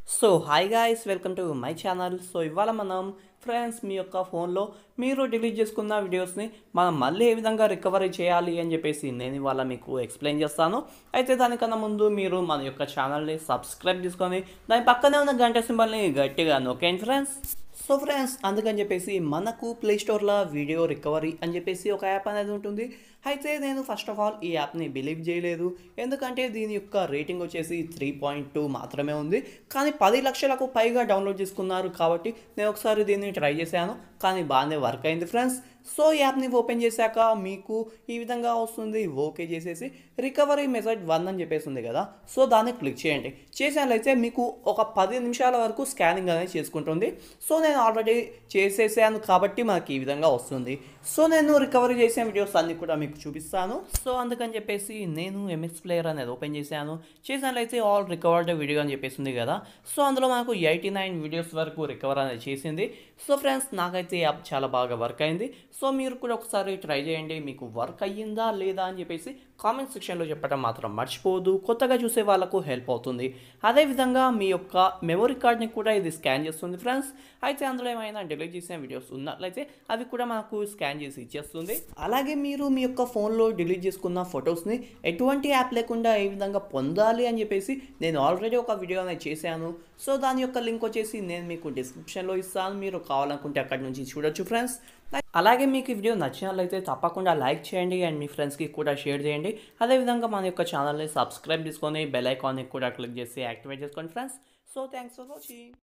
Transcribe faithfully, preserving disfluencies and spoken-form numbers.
So hi guys welcome to my channel. So ఇవాళ మనం friends మీ యొక్క ఫోన్లో మీరు డిలీట్ చేసుకున్న వీడియోస్ని మనం మళ్ళీ ఏ విధంగా రికవరీ చేయాలి అని చెప్పేసి నేను ఇవాళ మీకు ఎక్స్ప్లెయిన్ చేస్తాను. అయితే దానికన్నా ముందు మీరు మన యొక్క ఛానల్ని సబ్స్క్రైబ్ చేసుకొని దాని పక్కనే ఉన్న గంట సింబల్ని గట్టిగా నొక్కండి ఫ్రెండ్స్. సో ఫ్రెండ్స్ అందుకని చెప్పేసి మనకు ప్లే స్టోర్లో వీడియో రికవరీ అని చెప్పేసి ఒక యాప్ అనేది ఉంటుంది. అయితే నేను ఫస్ట్ ఆఫ్ ఆల్ ఈ యాప్ని బిలీవ్ చేయలేదు, ఎందుకంటే దీని యొక్క రేటింగ్ వచ్చేసి త్రీ పాయింట్ టూ మాత్రమే ఉంది. కానీ పది లక్షలకు పైగా డౌన్లోడ్ చేసుకున్నారు కాబట్టి నేను ఒకసారి దీన్ని ట్రై చేశాను, కానీ బాగానే వర్క్ అయింది ఫ్రెండ్స్. సో ఈ యాప్ని ఓపెన్ చేశాక మీకు ఈ విధంగా వస్తుంది. ఓకే చేసేసి రికవరీ మెథడ్ వన్ అని చెప్పేసి ఉంది కదా, సో దాన్ని క్లిక్ చేయండి. చేసినట్లయితే మీకు ఒక పది నిమిషాల వరకు స్కానింగ్ అనేది చేసుకుంటుంది. సో నేను ఆల్రెడీ చేసేసాను కాబట్టి మనకి ఈ విధంగా వస్తుంది. సో నేను రికవరీ చేసిన వీడియోస్ అన్నీ కూడా మీకు చూపిస్తాను. సో అందుకని చెప్పేసి నేను ఎంఎక్స్ ప్లేయర్ అనేది ఓపెన్ చేశాను. చేసినట్లయితే ఆల్ రికవర్డ్ వీడియో అని చెప్పేసి ఉంది కదా, సో అందులో మనకు ఎయిటీ నైన్ వీడియోస్ వరకు రికవర్ అనేది చేసింది. సో ఫ్రెండ్స్ నాకైతే యాప్ చాలా బాగా వర్క్ అయింది. సో మీరు కూడా ఒకసారి ట్రై చేయండి, మీకు వర్క్ అయ్యిందా లేదా అని చెప్పేసి కామెంట్ సెక్షన్లో చెప్పడం మాత్రం మర్చిపోవద్దు. కొత్తగా చూసే వాళ్ళకు హెల్ప్ అవుతుంది. అదేవిధంగా మీ యొక్క మెమరీ కార్డ్ని కూడా ఇది స్కాన్ చేస్తుంది ఫ్రెండ్స్. అయితే అందులో ఏమైనా డిలీట్ చేసిన వీడియోస్ ఉన్నట్లయితే అవి కూడా మనకు స్కాన్ చేసి ఇచ్చేస్తుంది. అలాగే మీరు మీ యొక్క ఫోన్లో డిలీట్ చేసుకున్న ఫొటోస్ని ఎటువంటి యాప్ లేకుండా ఏ విధంగా పొందాలి అని చెప్పేసి నేను ఆల్రెడీ ఒక వీడియో అనేది చేశాను. సో దాని యొక్క లింక్ వచ్చేసి నేను మీకు డిస్క్రిప్షన్లో ఇస్తాను, మీరు కావాలనుకుంటే అక్కడి నుంచి చూడొచ్చు ఫ్రెండ్స్. అలాగే మీకు ఈ వీడియో నచ్చినట్లయితే తప్పకుండా లైక్ చేయండి అండ్ మీ ఫ్రెండ్స్కి కూడా షేర్ చేయండి. అదేవిధంగా మన యొక్క ఛానల్ని సబ్స్క్రైబ్ చేసుకొని బెల్ ఐకాన్ని కూడా క్లిక్ చేసి యాక్టివేట్ చేసుకోండి friends. So thanks for watching.